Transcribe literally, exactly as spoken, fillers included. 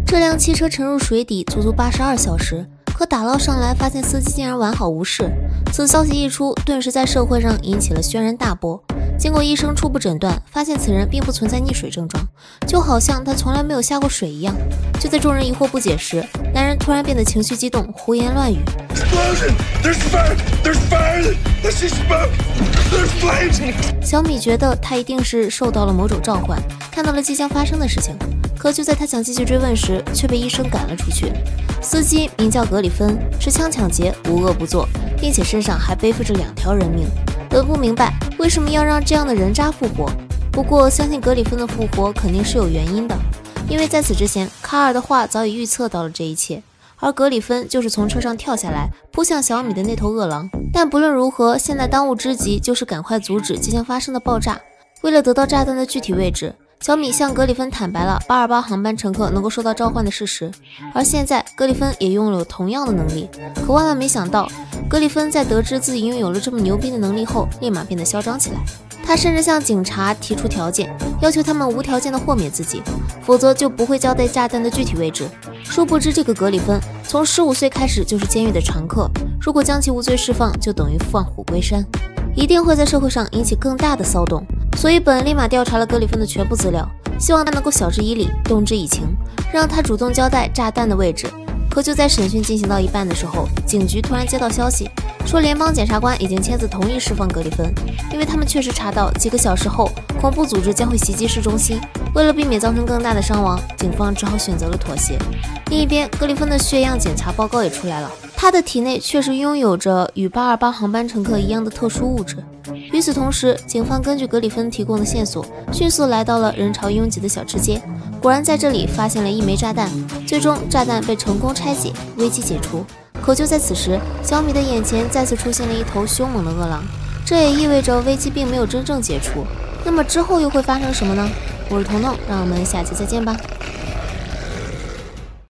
这辆汽车沉入水底足足八十二小时，可打捞上来发现司机竟然完好无事。此消息一出，顿时在社会上引起了轩然大波。经过医生初步诊断，发现此人并不存在溺水症状，就好像他从来没有下过水一样。就在众人疑惑不解时，男人突然变得情绪激动，胡言乱语。小米觉得他一定是受到了某种召唤，看到了即将发生的事情。可就在他想继续追问时，却被医生赶了出去。司机名叫格里芬，持枪抢劫，无恶不作，并且身上还背负着两条人命。伦不明白为什么要让这样的人渣复活，不过相信格里芬的复活肯定是有原因的，因为在此之前，卡尔的话早已预测到了这一切，而格里芬就是从车上跳下来扑向小米的那头饿狼。但不论如何，现在当务之急就是赶快阻止即将发生的爆炸。为了得到炸弹的具体位置，小米向格里芬坦白了八二八航班乘客能够受到召唤的事实，而现在格里芬也拥有同样的能力。可万万没想到，格里芬在得知自己拥有了这么牛逼的能力后，立马变得嚣张起来。他甚至向警察提出条件，要求他们无条件的豁免自己，否则就不会交代炸弹的具体位置。殊不知，这个格里芬从十五岁开始就是监狱的常客，如果将其无罪释放，就等于放虎归山，一定会在社会上引起更大的骚动。所以本立马调查了格里芬的全部资料，希望他能够晓之以理，动之以情，让他主动交代炸弹的位置。可就在审讯进行到一半的时候，警局突然接到消息，说联邦检察官已经签字同意释放格里芬，因为他们确实查到几个小时后恐怖组织将会袭击市中心。为了避免造成更大的伤亡，警方只好选择了妥协。另一边，格里芬的血样检查报告也出来了，他的体内确实拥有着与八二八航班乘客一样的特殊物质。与此同时，警方根据格里芬提供的线索，迅速来到了人潮拥挤的小吃街，果然在这里发现了一枚炸弹，最终炸弹被成功拆解，危机解除。可就在此时，小米的眼前再次出现了一头凶猛的饿狼，这也意味着危机并没有真正解除。那么之后又会发生什么呢？我是彤彤，让我们下期再见吧。